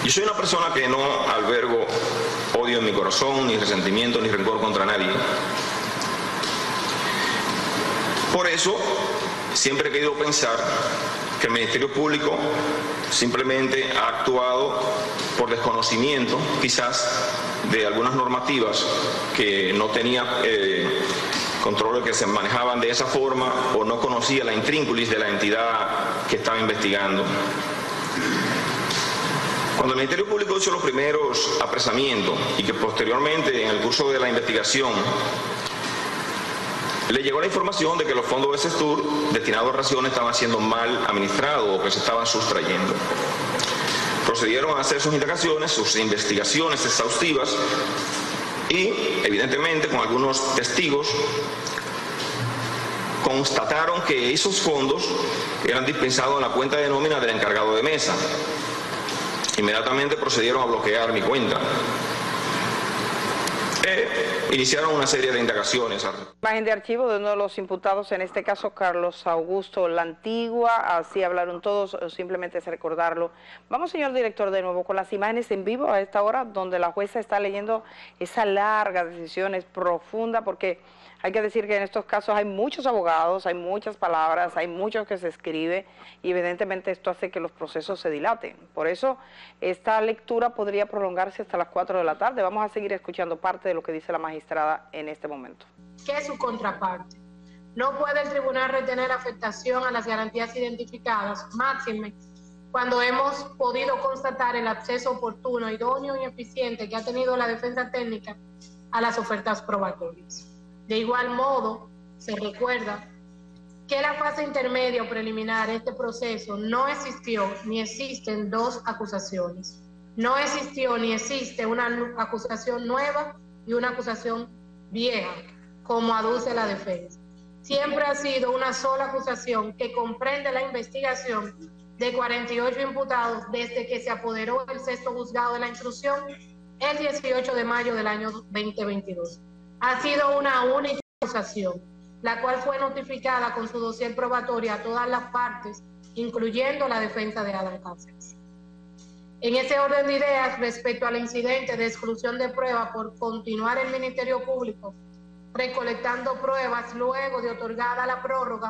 Yo soy una persona que no albergo odio en mi corazón, ni resentimiento, ni rencor contra nadie. Por eso, siempre he querido pensar que el Ministerio Público simplemente ha actuado por desconocimiento, quizás, de algunas normativas que no tenía control, que se manejaban de esa forma, o no conocía la intrínculis de la entidad que estaba investigando. Cuando el Ministerio Público hizo los primeros apresamientos y que posteriormente, en el curso de la investigación, le llegó la información de que los fondos de SESTUR destinados a raciones estaban siendo mal administrados o que se estaban sustrayendo. Procedieron a hacer sus indagaciones, sus investigaciones exhaustivas y, evidentemente, con algunos testigos, constataron que esos fondos eran dispensados en la cuenta de nómina del encargado de mesa. Inmediatamente procedieron a bloquear mi cuenta. Iniciaron una serie de indagaciones. Imagen de archivo de uno de los imputados, en este caso Carlos Augusto La Antigua, así hablaron todos, simplemente es recordarlo. Vamos, señor director, de nuevo con las imágenes en vivo a esta hora, donde la jueza está leyendo esa larga decisión, es profunda, porque hay que decir que en estos casos hay muchos abogados, hay muchas palabras, hay mucho que se escribe, y evidentemente esto hace que los procesos se dilaten. Por eso esta lectura podría prolongarse hasta las 4 de la tarde. Vamos a seguir escuchando parte de lo que dice la magistrada en este momento. ¿Qué es su contraparte? No puede el tribunal retener afectación a las garantías identificadas, máxime cuando hemos podido constatar el acceso oportuno, idóneo y eficiente que ha tenido la defensa técnica a las ofertas probatorias. De igual modo, se recuerda que la fase intermedia o preliminar de este proceso no existió ni existen dos acusaciones. No existió ni existe una acusación nueva y una acusación vieja, como aduce la defensa. Siempre ha sido una sola acusación que comprende la investigación de 48 imputados desde que se apoderó el sexto juzgado de la instrucción el 18 de mayo del año 2022. Ha sido una única acusación, la cual fue notificada con su dossier probatorio a todas las partes, incluyendo la defensa de Adán Cáceres. En ese orden de ideas, respecto al incidente de exclusión de prueba por continuar el Ministerio Público recolectando pruebas luego de otorgada la prórroga,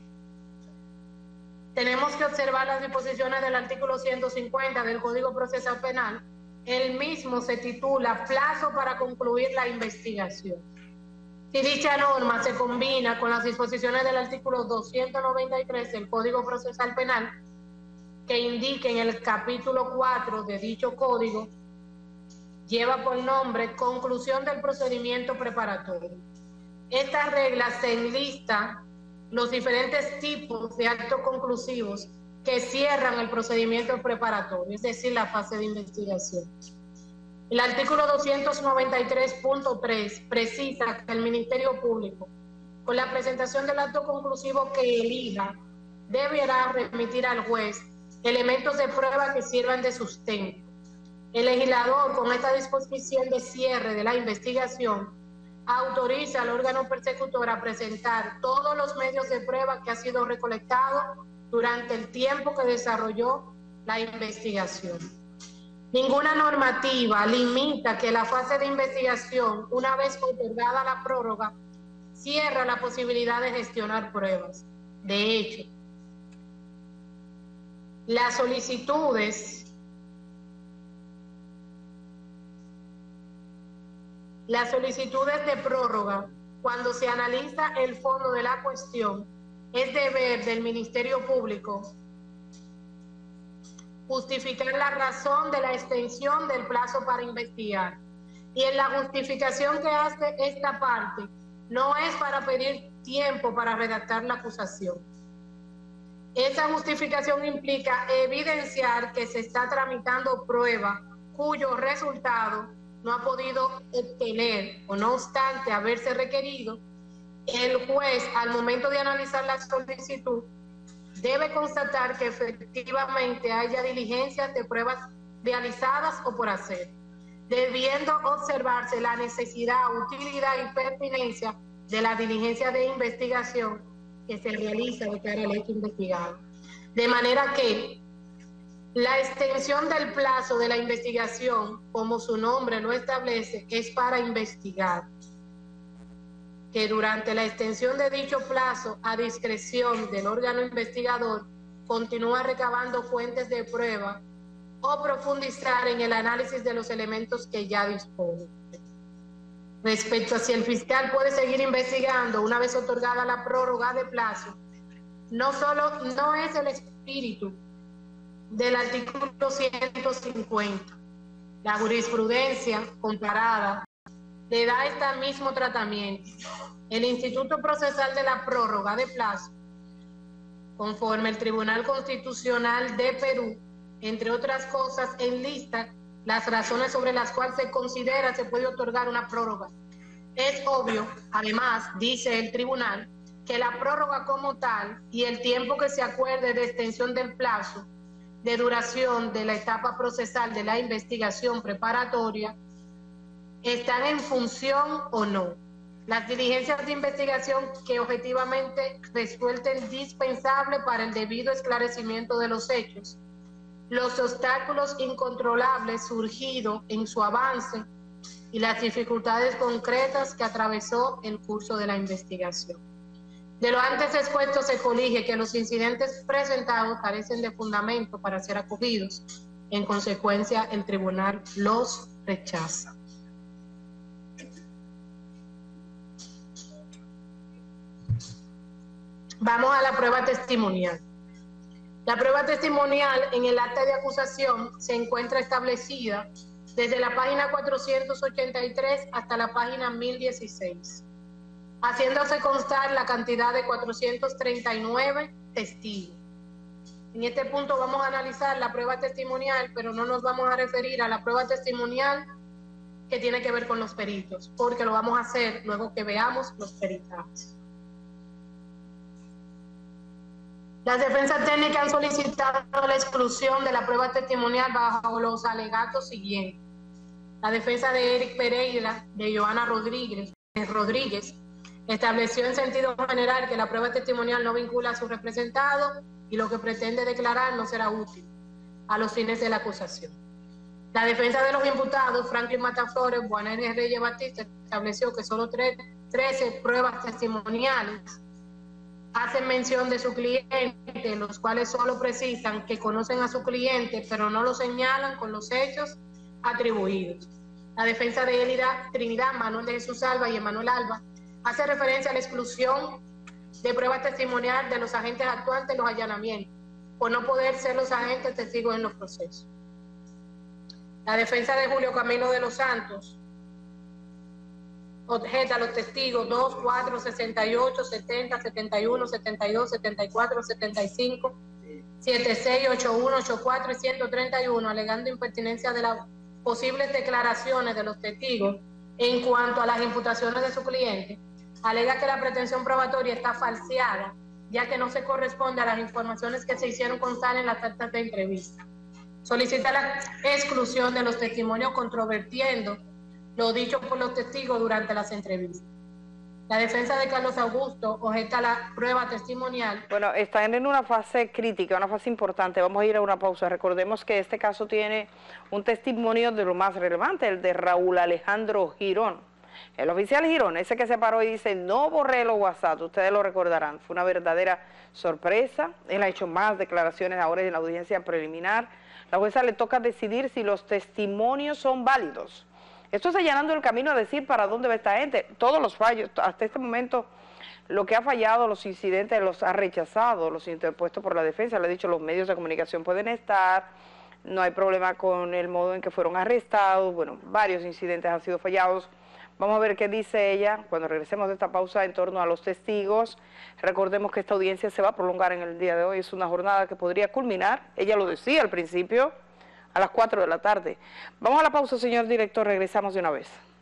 tenemos que observar las disposiciones del artículo 150 del Código Procesal Penal. El mismo se titula Plazo para concluir la investigación. Si dicha norma se combina con las disposiciones del artículo 293 del Código Procesal Penal, que indica en el capítulo 4 de dicho código, lleva por nombre Conclusión del procedimiento preparatorio. Estas reglas se enlistan los diferentes tipos de actos conclusivos que cierran el procedimiento preparatorio, es decir, la fase de investigación. El artículo 293.3 precisa que el Ministerio Público, con la presentación del acto conclusivo que elija, deberá remitir al juez elementos de prueba que sirvan de sustento. El legislador, con esta disposición de cierre de la investigación, autoriza al órgano persecutor a presentar todos los medios de prueba que ha sido recolectado durante el tiempo que desarrolló la investigación. Ninguna normativa limita que la fase de investigación, una vez otorgada la prórroga, cierra la posibilidad de gestionar pruebas. De hecho, las solicitudes de prórroga, cuando se analiza el fondo de la cuestión, es deber del Ministerio Público justificar la razón de la extensión del plazo para investigar. Y en la justificación que hace esta parte, no es para pedir tiempo para redactar la acusación. Esa justificación implica evidenciar que se está tramitando prueba cuyo resultado no ha podido obtener, o no obstante haberse requerido, el juez, al momento de analizar la solicitud, debe constatar que efectivamente haya diligencias de pruebas realizadas o por hacer, debiendo observarse la necesidad, utilidad y pertinencia de la diligencia de investigación que se realiza de cara al hecho investigado. De manera que La extensión del plazo de la investigación, como su nombre lo establece, es para investigar. Que durante la extensión de dicho plazo, a discreción del órgano investigador, continúa recabando fuentes de prueba o profundizar en el análisis de los elementos que ya dispone. Respecto a si el fiscal puede seguir investigando una vez otorgada la prórroga de plazo, no es el espíritu del artículo 150. La jurisprudencia comparada le da este mismo tratamiento. El Instituto Procesal de la Prórroga de Plazo, conforme el Tribunal Constitucional de Perú, entre otras cosas, enlista las razones sobre las cuales se considera se puede otorgar una prórroga. Es obvio, además, dice el tribunal, que la prórroga como tal y el tiempo que se acuerde de extensión del plazo de duración de la etapa procesal de la investigación preparatoria están en función o no. Las diligencias de investigación que objetivamente resulten dispensables para el debido esclarecimiento de los hechos, los obstáculos incontrolables surgidos en su avance y las dificultades concretas que atravesó el curso de la investigación. De lo antes expuesto se colige que los incidentes presentados carecen de fundamento para ser acogidos. En consecuencia, el tribunal los rechaza. Vamos a la prueba testimonial. La prueba testimonial en el acta de acusación se encuentra establecida desde la página 483 hasta la página 1016, haciéndose constar la cantidad de 439 testigos. En este punto vamos a analizar la prueba testimonial, pero no nos vamos a referir a la prueba testimonial que tiene que ver con los peritos, porque lo vamos a hacer luego que veamos los peritajes. Las defensas técnicas han solicitado la exclusión de la prueba testimonial bajo los alegatos siguientes. La defensa de Eric Pereira, de Joana Rodríguez, estableció en sentido general que la prueba testimonial no vincula a su representado y lo que pretende declarar no será útil a los fines de la acusación. La defensa de los imputados, Franklin Mataflores, Juan N. Reyes Batista, estableció que solo 13 pruebas testimoniales hacen mención de su cliente, los cuales solo precisan que conocen a su cliente, pero no lo señalan con los hechos atribuidos. La defensa de Elida Trinidad, Manuel de Jesús Alba y Emanuel Alba hace referencia a la exclusión de pruebas testimoniales de los agentes actuantes en los allanamientos, por no poder ser los agentes testigos en los procesos. La defensa de Julio Camilo de los Santos objeta a los testigos 2, 4, 68, 70, 71, 72, 74, 75, 76, 81, 84 y 131, alegando impertinencia de las posibles declaraciones de los testigos en cuanto a las imputaciones de su cliente. Alega que la pretensión probatoria está falseada, ya que no se corresponde a las informaciones que se hicieron constar en las actas de entrevista. Solicita la exclusión de los testimonios controvertiendo lo dicho por los testigos durante las entrevistas. La defensa de Carlos Augusto objeta la prueba testimonial. Bueno, están en una fase crítica, una fase importante. Vamos a ir a una pausa. Recordemos que este caso tiene un testimonio de lo más relevante, el de Raúl Alejandro Girón. El oficial Girón, ese que se paró y dice, no borré los WhatsApp, ustedes lo recordarán. Fue una verdadera sorpresa. Él ha hecho más declaraciones ahora en la audiencia preliminar. La jueza le toca decidir si los testimonios son válidos. Esto es allanando el camino a decir para dónde va esta gente. Todos los fallos, hasta este momento, lo que ha fallado, los incidentes los ha rechazado, los interpuestos por la defensa. Le he dicho, los medios de comunicación pueden estar, no hay problema con el modo en que fueron arrestados. Bueno, varios incidentes han sido fallados. Vamos a ver qué dice ella cuando regresemos de esta pausa en torno a los testigos. Recordemos que esta audiencia se va a prolongar en el día de hoy. Es una jornada que podría culminar, ella lo decía al principio, a las 4 de la tarde. Vamos a la pausa, señor director, regresamos de una vez.